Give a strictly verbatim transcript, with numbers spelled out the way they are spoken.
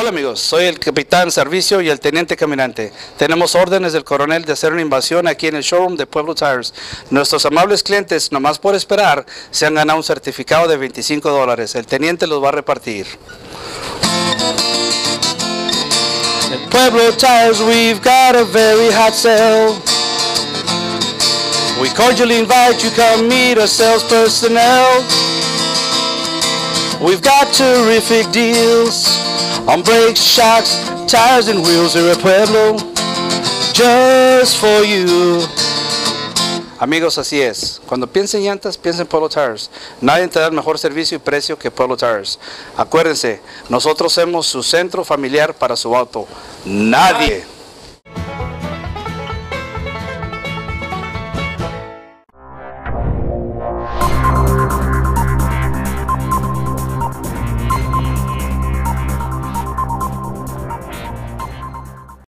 Hola amigos, soy el capitán Servicio y el teniente caminante. Tenemos órdenes del coronel de hacer una invasión aquí en el showroom de Pueblo Tires. Nuestros amables clientes, nomás por esperar, se han ganado un certificado de veinticinco dólares. El teniente los va a repartir. At Pueblo Tires we've got a very hot sale. We cordially invite you come meet our sales personnel. We've got terrific deals on brakes, shocks, tires and wheels here at Pueblo, just for you. Amigos, así es. Cuando piensen en llantas, piensen en Pueblo Tires. Nadie te da el mejor servicio y precio que Pueblo Tires. Acuérdense, nosotros somos su centro familiar para su auto. Nadie.